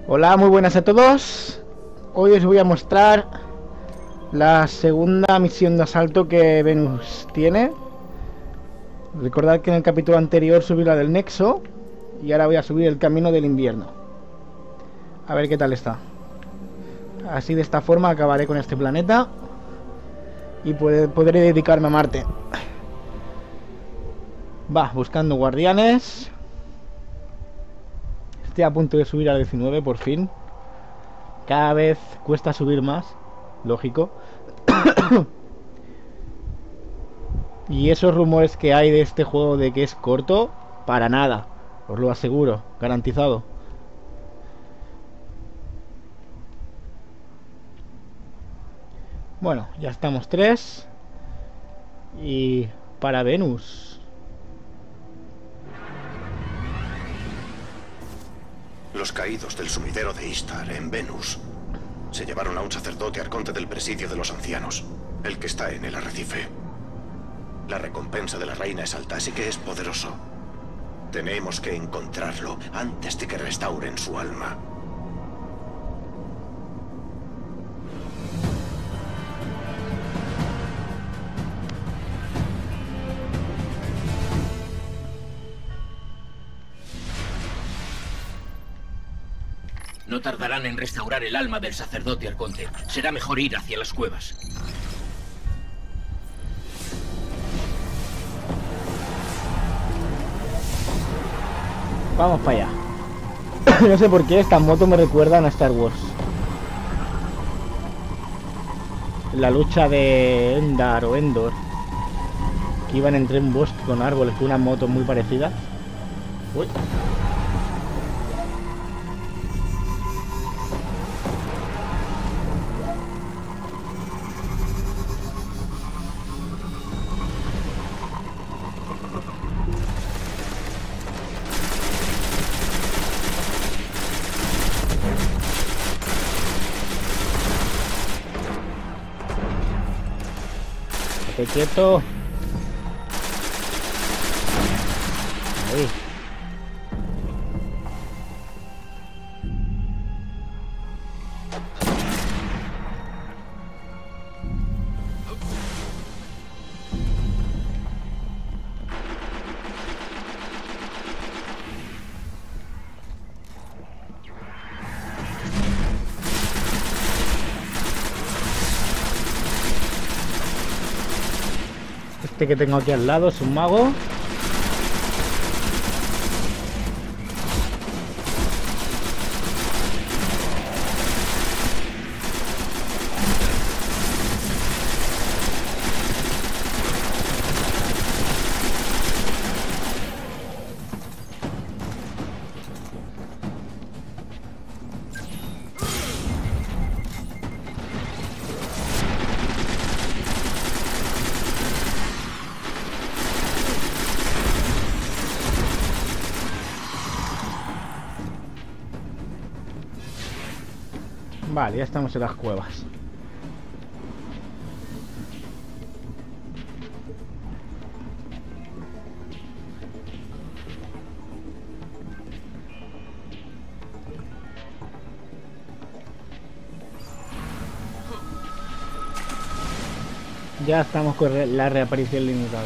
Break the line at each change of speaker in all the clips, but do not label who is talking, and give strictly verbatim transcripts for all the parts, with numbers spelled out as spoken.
Hola, muy buenas a todos. Hoy os voy a mostrar la segunda misión de asalto que Venus tiene. Recordad que en el capítulo anterior subí la del Nexo y ahora voy a subir el camino del invierno. A ver qué tal está. Así de esta forma acabaré con este planeta y podré dedicarme a Marte. Va, buscando guardianes. Estoy a punto de subir al diecinueve por fin. Cada vez cuesta subir más, lógico. Y esos rumores que hay de este juego de que es corto, para nada, os lo aseguro, garantizado. Bueno, ya estamos tres. Y para Venus.
Los caídos del sumidero de Istar, en Venus, se llevaron a un sacerdote arconte del presidio de los ancianos, el que está en el arrecife. La recompensa de la reina es alta, así que es poderoso. Tenemos que encontrarlo antes de que restauren su alma.
No tardarán en restaurar el alma del sacerdote arconte. Será mejor ir hacia las cuevas.
Vamos para allá. No sé por qué estas motos me recuerdan a Star Wars. La lucha de Endar o Endor, que iban entre un bosque con árboles con una moto muy parecida. Uy. Estate quieto. Ahí. Este que tengo aquí al lado es un mago. Vale, ya estamos en las cuevas. Ya estamos con la reaparición limitada.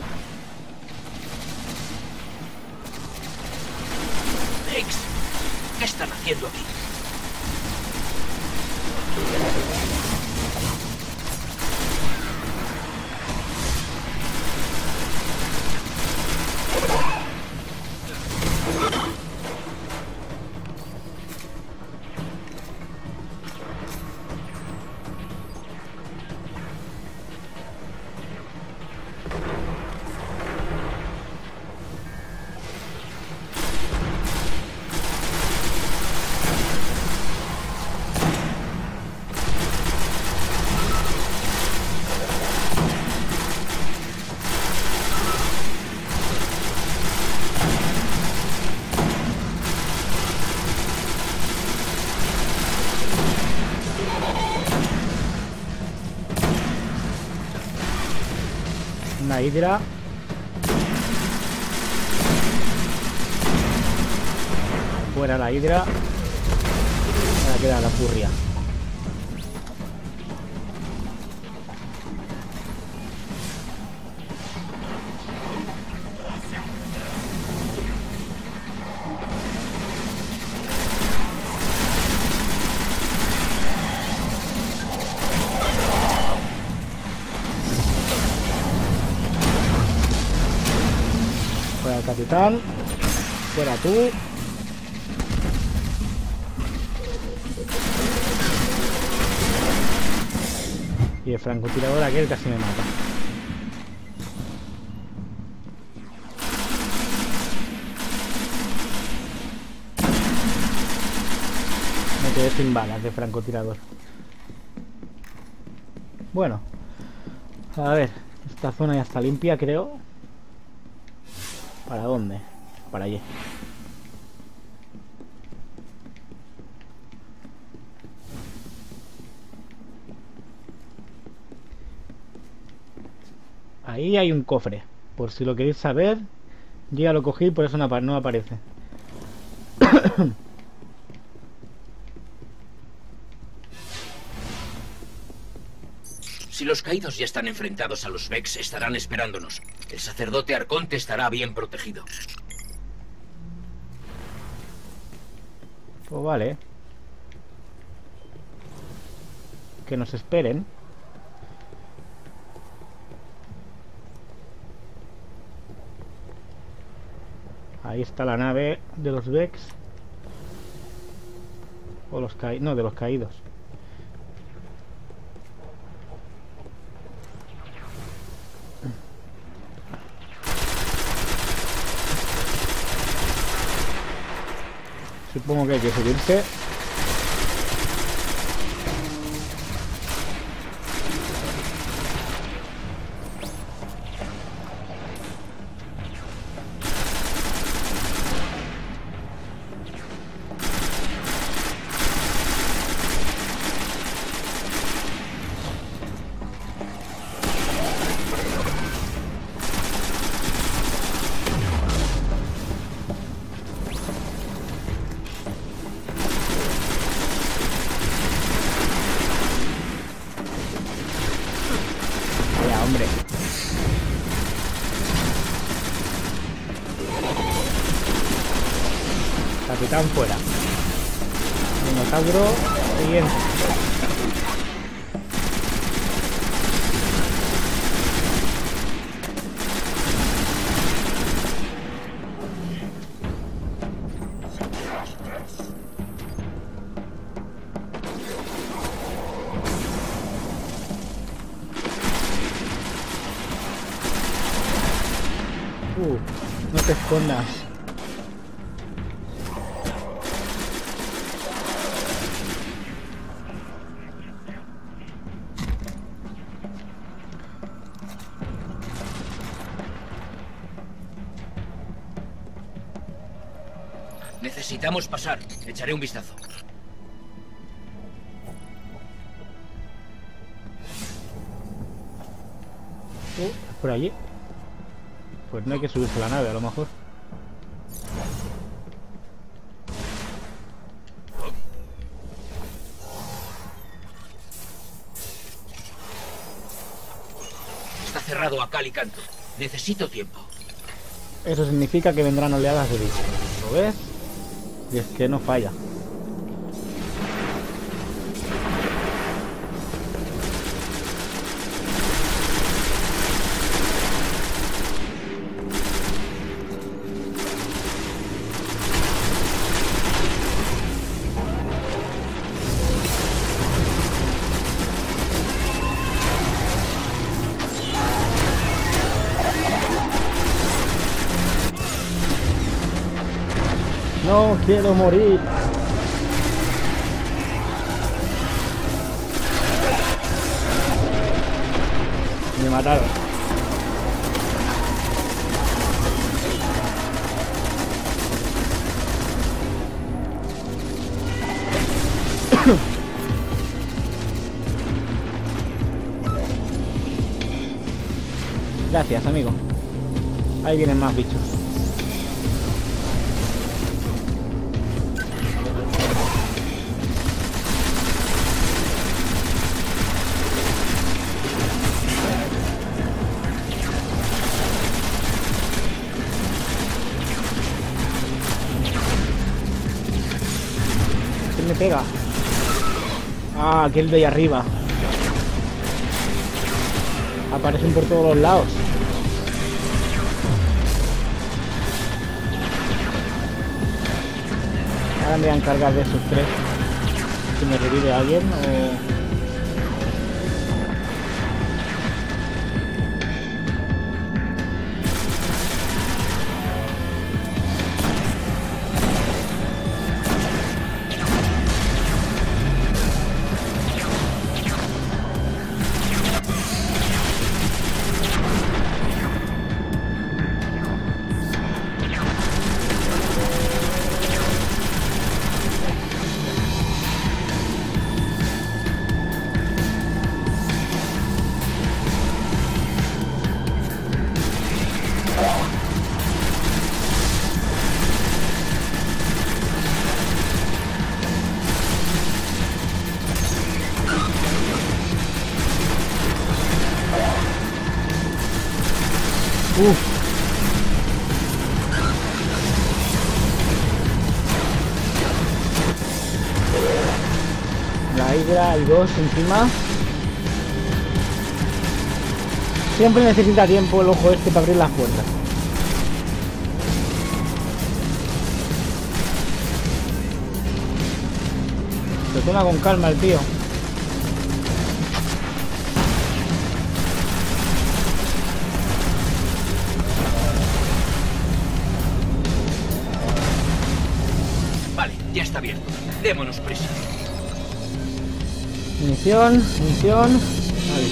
Dex, ¿qué están haciendo aquí?
Una hidra. Fuera la hidra. queda la furria. Fuera el capitán. Fuera tú. Y el francotirador aquel casi me mata. Me quedé sin balas de francotirador. Bueno, a ver, esta zona ya está limpia, creo. ¿Para dónde? Para allí. Ahí hay un cofre. Por si lo queréis saber, yo ya lo cogí, por eso no, apa- no aparece.
Si los caídos ya están enfrentados a los Vex, estarán esperándonos. El sacerdote Arconte estará bien protegido.
Pues vale. Que nos esperen. Ahí está la nave de los Vex. O los caídos. No, de los caídos. Supongo que hay que subirse. Ya, hombre. Capitán fuera. Minotauro siguiente. Uh, no te escondas.
Necesitamos pasar. Echaré un vistazo.
Uh, por allí. Pues no hay que subirse a la nave, a lo mejor.
Está cerrado a cal y canto. Necesito tiempo.
Eso significa que vendrán oleadas de bichos. ¿Lo ves? Y es que no falla. No quiero morir. Me mataron. Gracias, amigo. Ahí vienen más bichos. me pega? Ah, aquel de ahí arriba. Aparecen por todos los lados. Ahora me voy a encargar de esos tres. Si me revive alguien o... Uf. La hidra, hay dos encima. Siempre necesita tiempo el ojo este para abrir las puertas. Se toma con calma el tío.
Ya está abierto. Démonos prisa.
Munición, munición. Vale.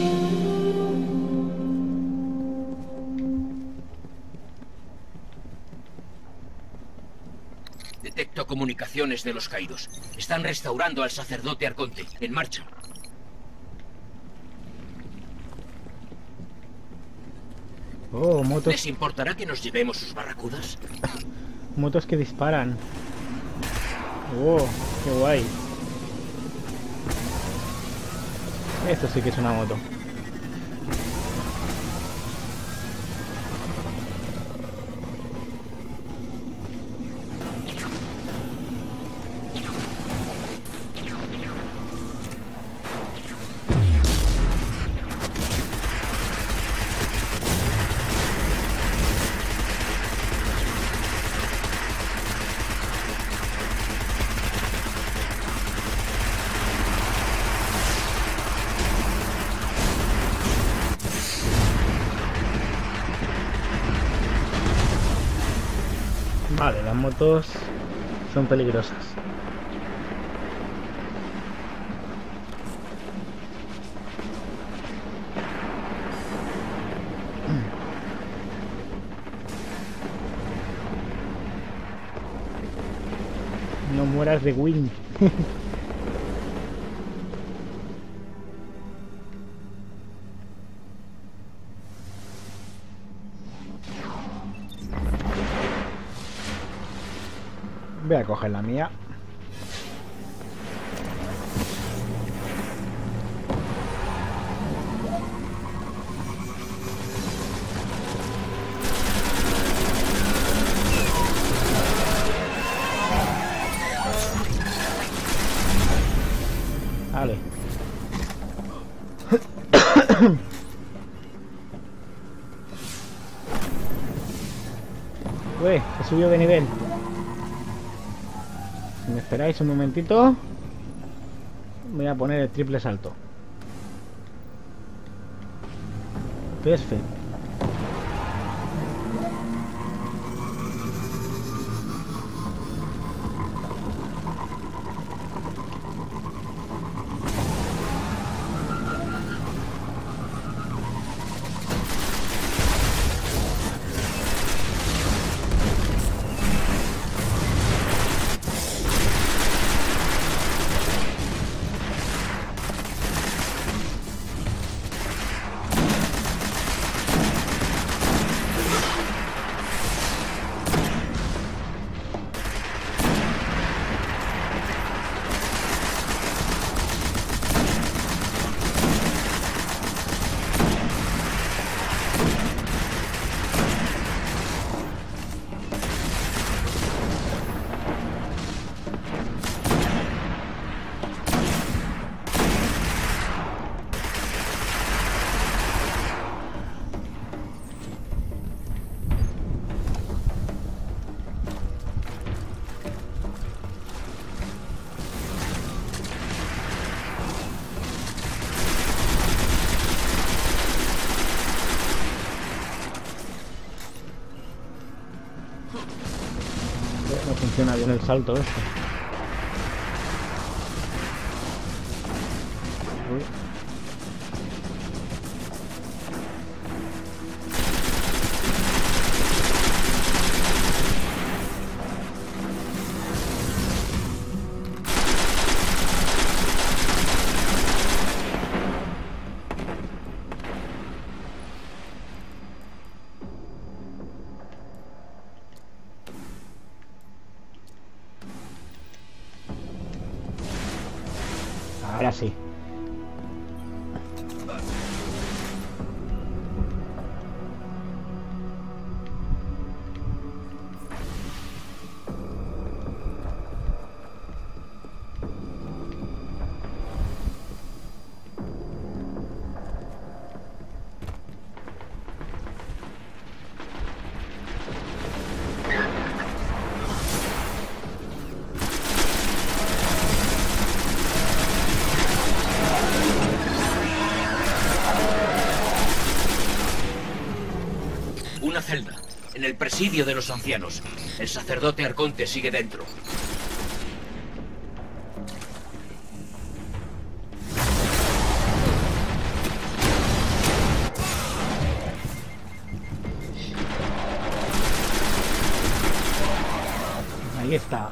Detecto comunicaciones de los caídos. Están restaurando al sacerdote Arconte. En marcha.
Oh, motos.
¿Les importará que nos llevemos sus barracudas?
Motos que disparan. Oh, qué guay. Esto sí que es una moto. Vale, las motos son peligrosas. No mueras de Wing. Voy a coger la mía. Vale. Ué, he subido de nivel. Si me esperáis un momentito, voy a poner el triple salto. Perfecto. funciona bien el salto este. Uy. Ahora sí.
Una celda, en el presidio de los ancianos. El sacerdote Arconte sigue dentro.
Ahí está.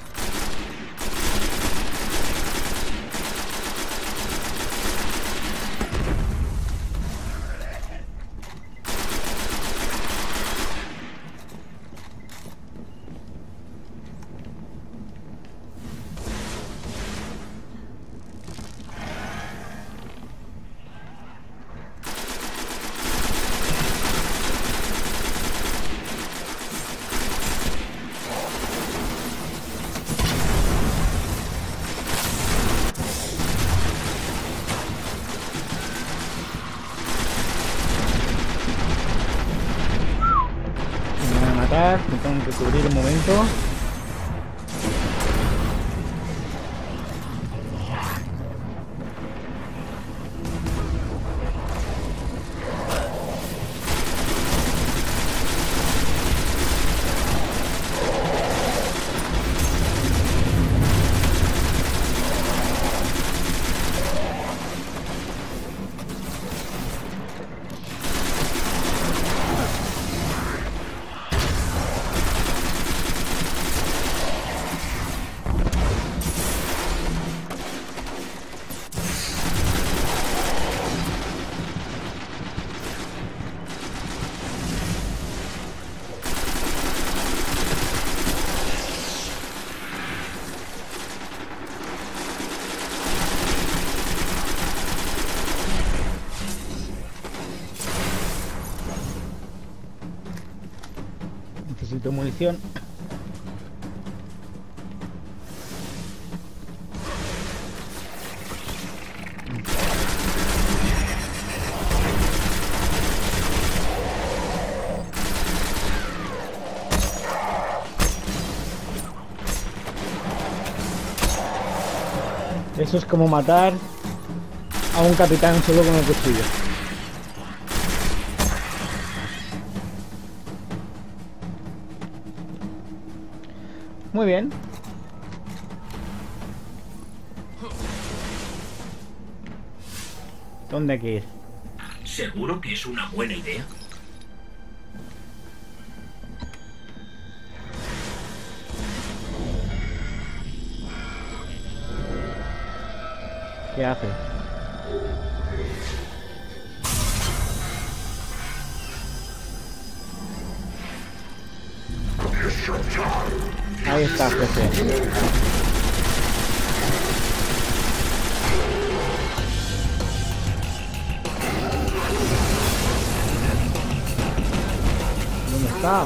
Me tengo que cubrir un momento. Necesito munición. Eso es como matar a un capitán solo con el cuchillo. Muy bien. ¿Dónde hay que ir?
¿Seguro que es una buena idea?
¿Qué hace? Ahí está, jefe. ¿Dónde está?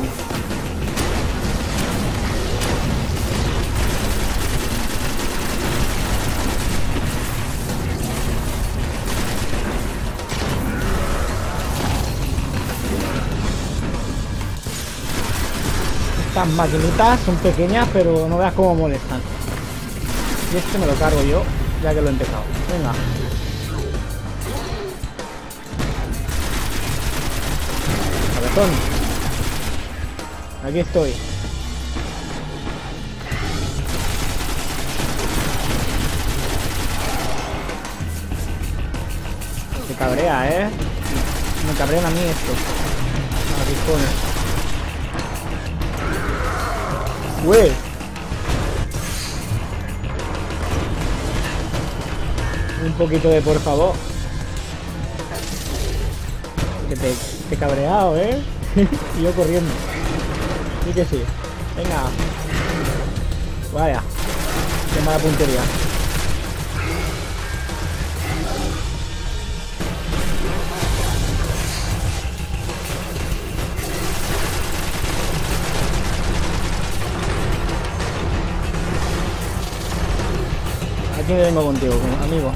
Estas maquinitas son pequeñas, pero no veas cómo molestan. Y este me lo cargo yo, ya que lo he empezado. Venga. Cabezón. Aquí estoy. cabrea, ¿eh? Me cabrean a mí esto. A ¡Güey! Un poquito de por favor. Que te, te he cabreado, ¿eh? Y yo corriendo. Sí que sí. Venga. Vaya. Qué mala puntería. Aquí me vengo contigo, amigo.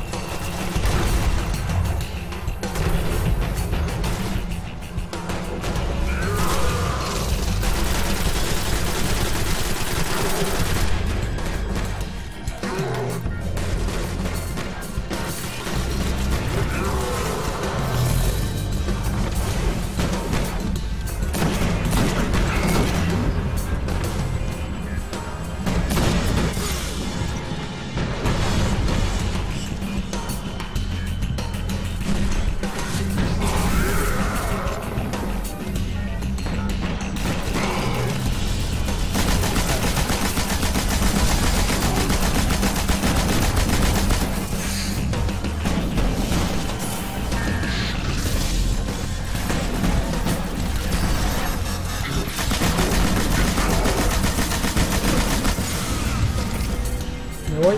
Me voy.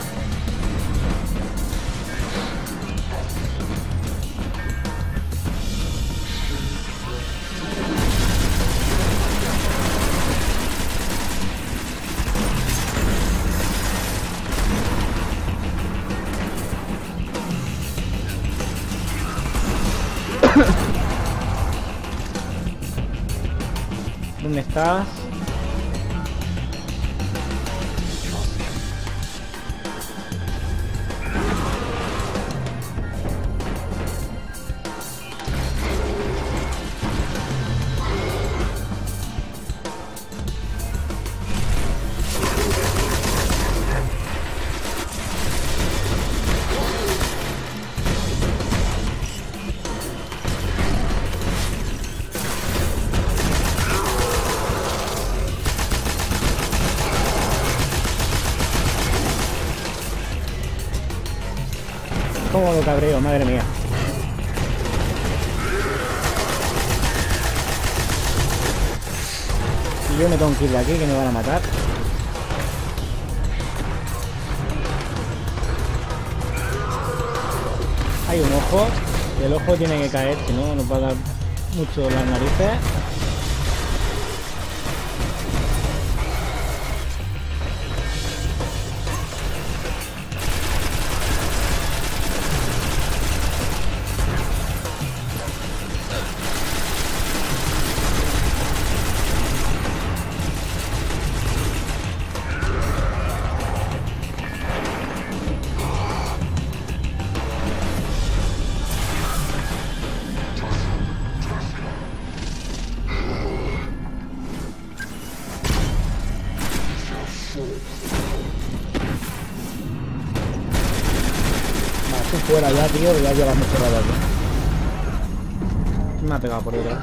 ¿Dónde estás? Cómo lo cabreo, madre mía. Y yo me tengo que ir de aquí, que me van a matar. Hay un ojo. Y el ojo tiene que caer, si no nos va a dar mucho las narices. Fuera ya, tío, ya lleva mucho rato aquí. Me ha pegado por detrás.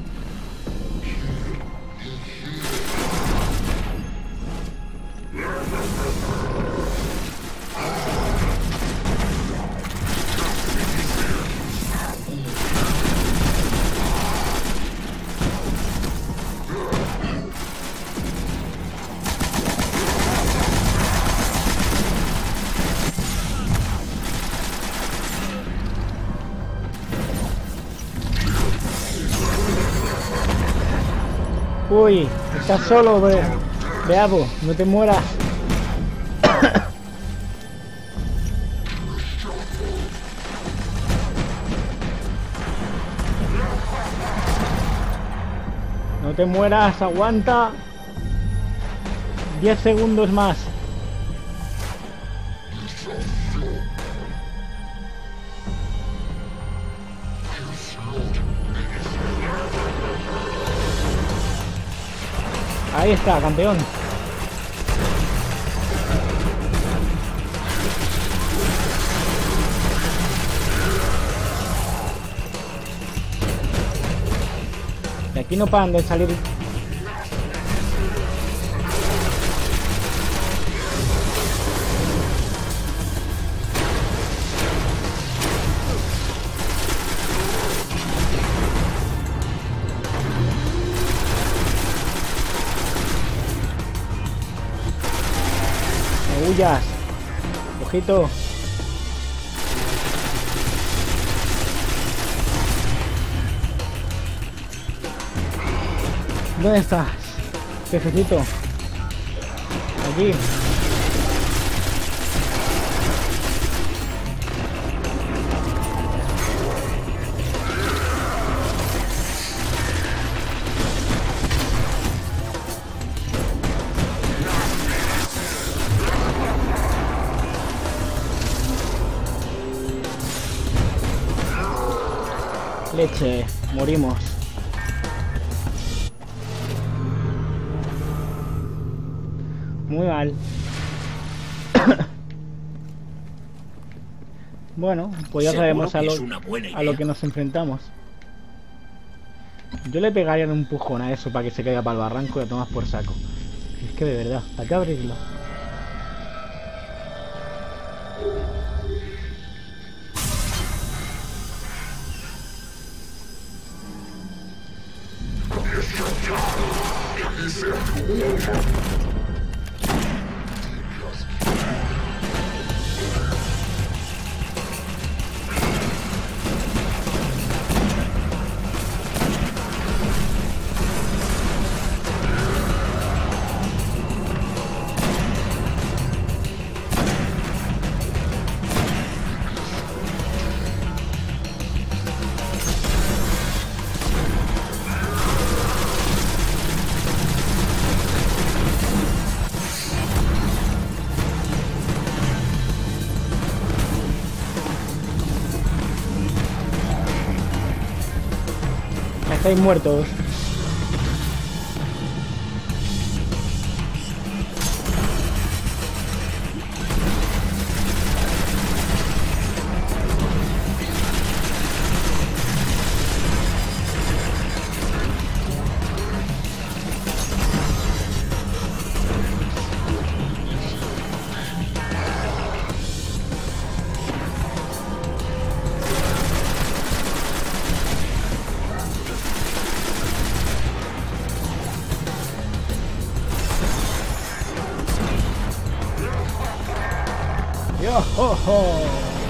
Uy, estás solo, Be Beabo, no te mueras. No te mueras, aguanta. diez segundos más. Ahí está, campeón. Aquí no paran de salir. No huyas. Ojito. ¿Dónde estás, pececito? Aquí. Leche, morimos. Muy mal. Bueno, pues ya sabemos a lo, a lo que nos enfrentamos. Yo le pegaría un empujón a eso para que se caiga para el barranco y lo tomas por saco. Es que de verdad, ¿para qué abrirlo? Estáis muertos. Yo, ho, ho.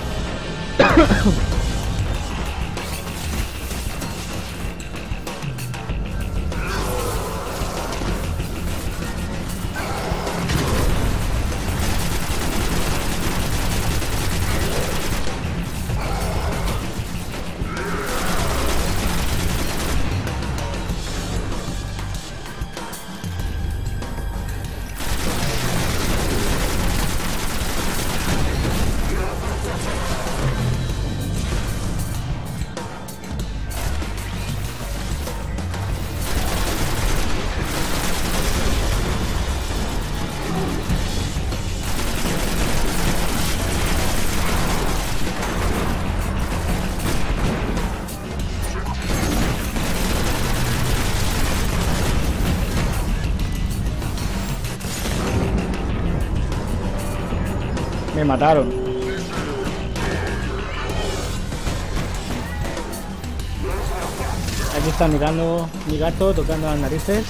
Me mataron. Aquí está mirando mi gato, tocando las narices.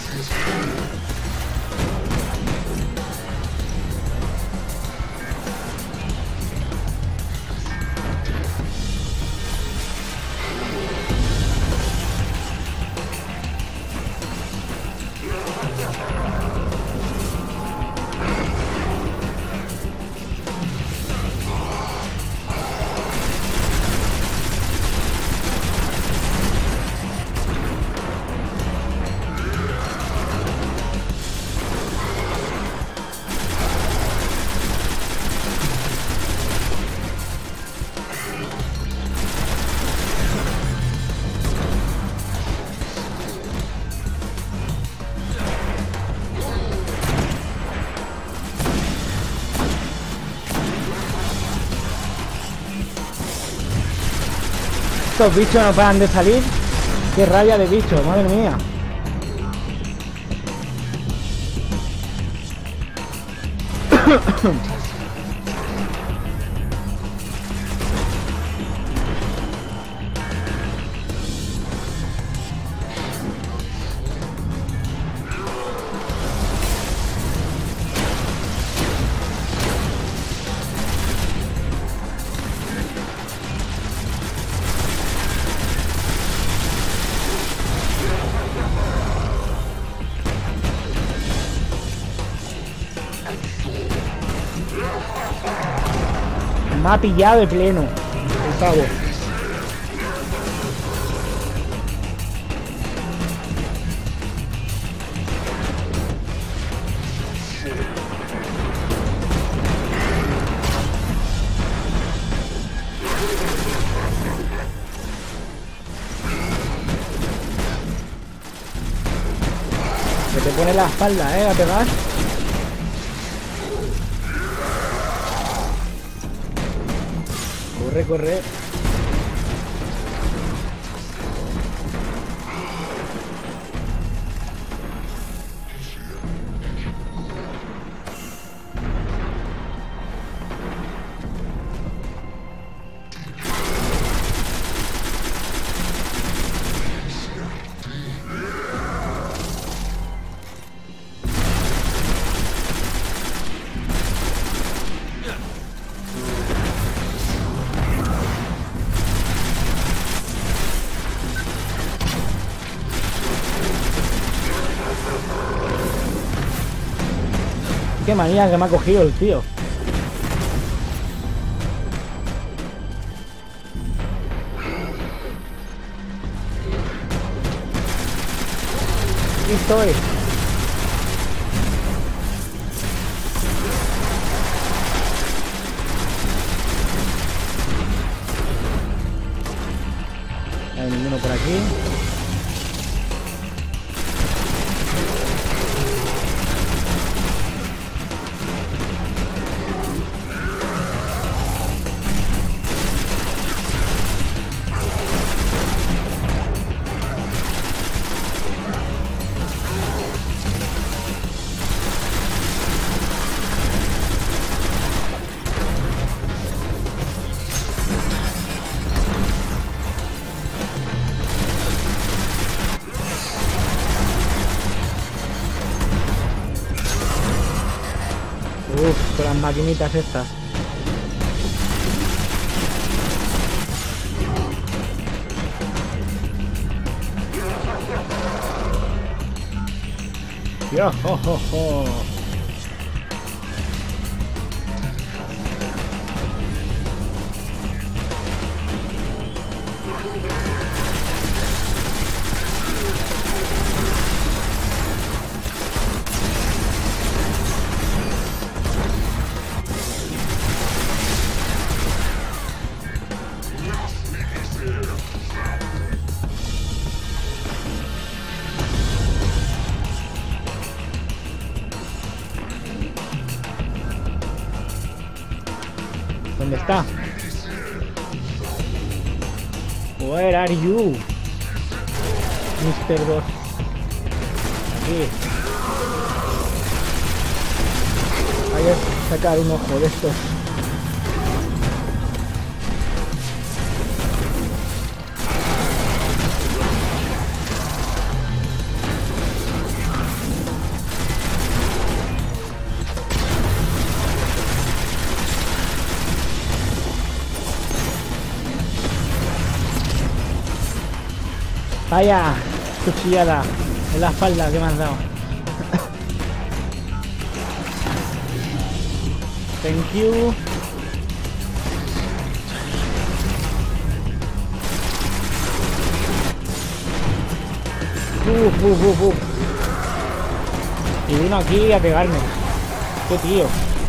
Estos bichos no paran de salir. Qué rabia de bichos, madre mía. Me ha pillado de pleno el pavo. Que te pone la espalda, eh, a pegar. Corre, corre. Qué manía que me ha cogido el tío. Aquí estoy. No hay ninguno por aquí. Uf, con las maquinitas estas. Yo, jo, jo, jo. ¿Dónde está? Where are you? mister dos. Aquí. Hay que sacar un ojo de estos. Vaya, cuchillada en la espalda que me has dado. Thank you. Uf, uf, uf, uf. Y vino aquí a pegarme. Qué tío.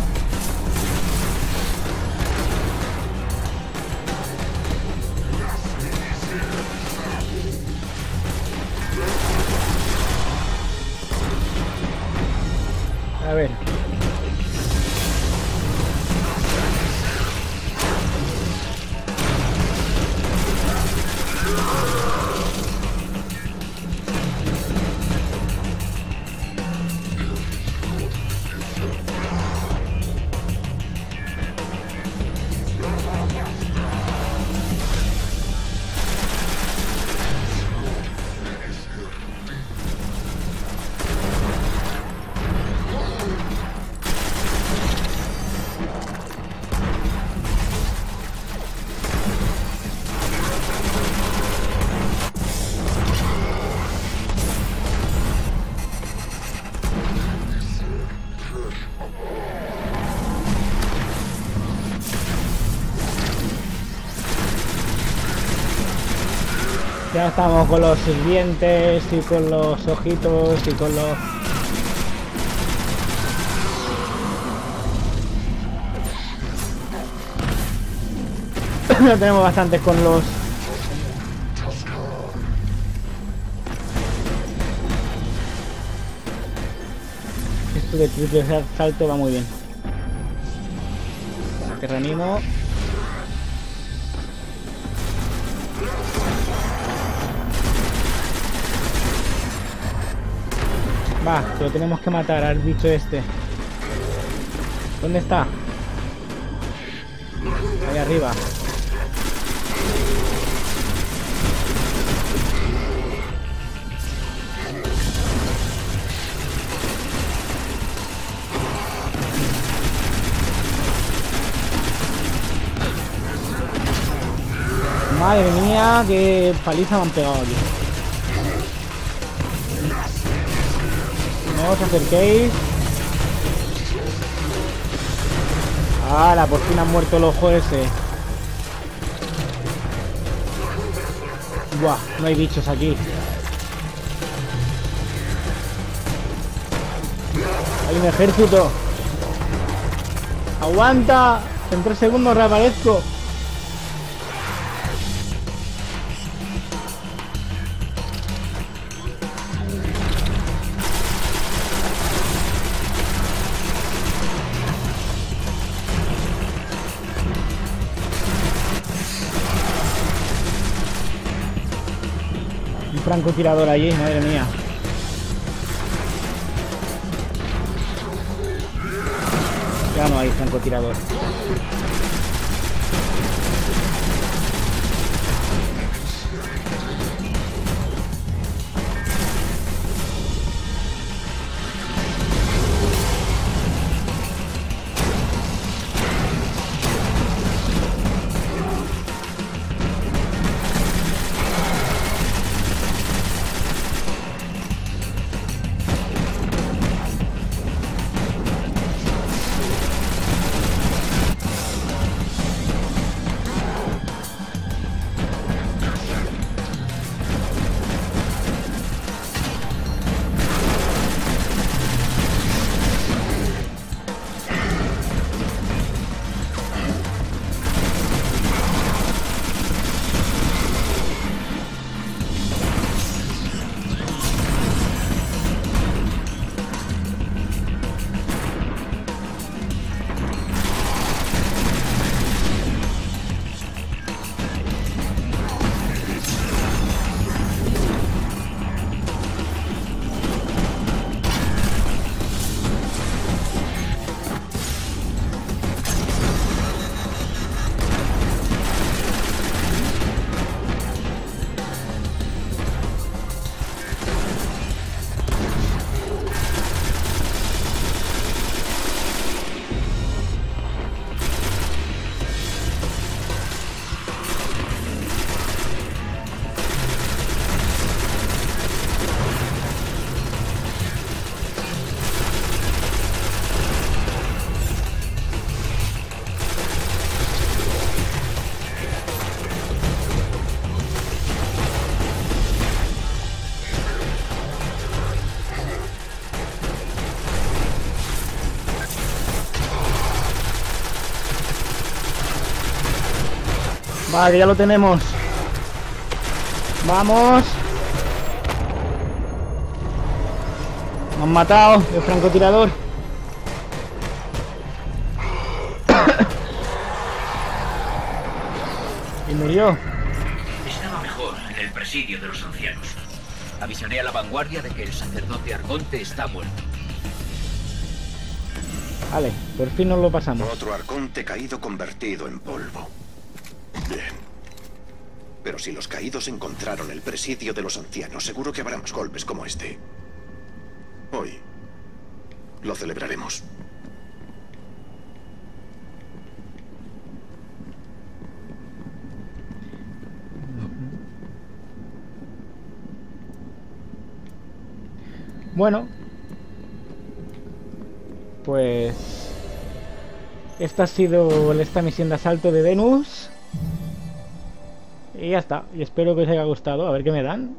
A ver. Ya estamos con los dientes y con los ojitos y con los... Ya tenemos bastantes con los... Esto de triple salto va muy bien. Te reanimo. Va, que lo tenemos que matar al bicho este. ¿Dónde está? Ahí arriba. Madre mía, qué paliza me han pegado aquí. No os acerquéis. ¡Hala! Por fin han muerto el ojo ese. Buah, no hay bichos aquí. Hay un ejército. ¡Aguanta! En tres segundos reaparezco. Francotirador allí, madre mía. Ya no hay francotirador. Vale, ya lo tenemos. Vamos. Me han matado el francotirador. Y murió.
Estaba mejor en el presidio de los ancianos. Avisaré a la vanguardia de que el sacerdote Arconte está muerto.
Vale, por fin nos lo pasamos.
Otro Arconte caído convertido en polvo. Bien. Pero si los caídos encontraron el presidio de los ancianos, seguro que habrá más golpes como este. Hoy lo celebraremos.
Bueno, pues esta ha sido esta misión de asalto de Venus. Y ya está. Y espero que os haya gustado. A ver qué me dan.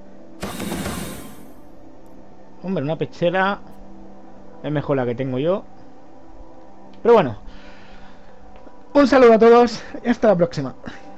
Hombre, una pechera es mejor la que tengo yo. Pero bueno. Un saludo a todos y hasta la próxima.